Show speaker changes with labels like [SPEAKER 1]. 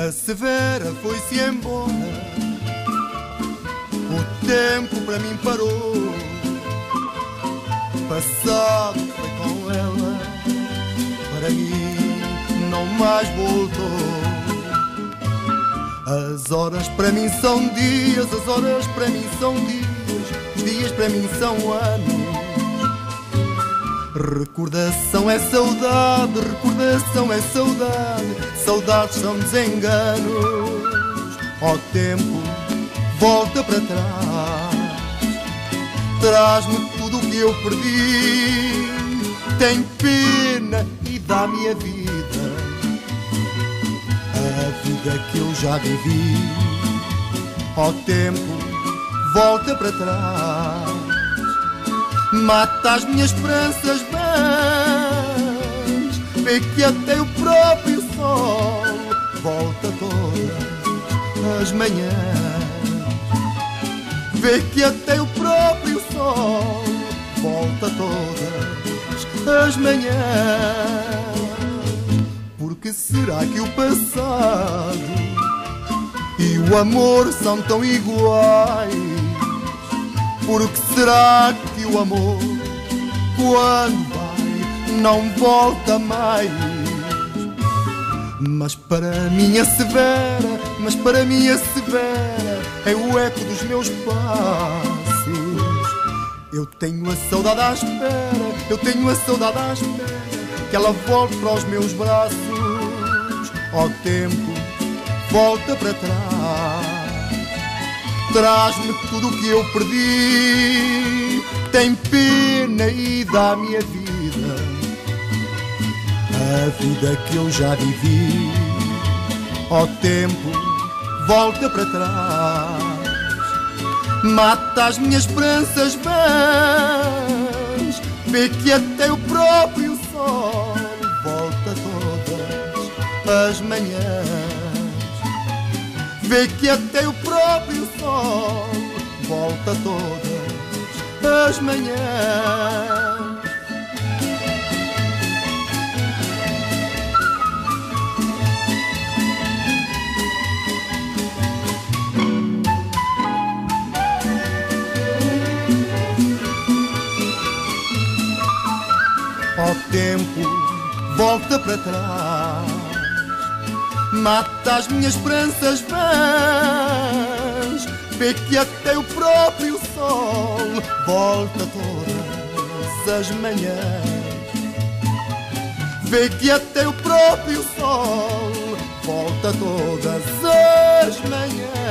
[SPEAKER 1] minha severa foi-se embora, o tempo para mim parou. Passado foi com ela, para mim não mais voltou. As horas para mim são dias, as horas para mim são dias, os dias para mim são anos. Recordação é saudade, recordação é saudade, saudades são desenganos. Ó tempo, volta para trás, traz-me tudo o que eu perdi. Tem pena e dá-me a vida, a vida que eu já vivi. Ó tempo, volta para trás, mata as minhas esperanças vãs. Vê que até o próprio sol volta todas as manhãs. Vê que até o próprio sol volta todas as manhãs. Porque será que o passado e o amor são tão iguais? Porque será que o amor, quando vai, não volta mais? Mas para a minha severa, mas para a minha severa, é o eco dos meus passos. Eu tenho a saudade à espera, eu tenho a saudade à espera, que ela volte para os meus braços. Ó tempo, volta para trás, traz-me tudo o que eu perdi. Tem pena e dá-me a vida, a vida que eu já vivi. Ó tempo, volta para trás, mata as minhas esperanças vãs. Vê que até o próprio sol volta todas as manhãs. Vê que até o próprio sol volta todas as manhãs. Ó tempo, volta para trás, mata as minhas esperanças vãs. Vê que até o próprio sol volta todas as manhãs. Vê que até o próprio sol volta todas as manhãs.